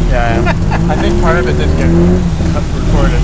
Yeah, I think part of it did get recorded.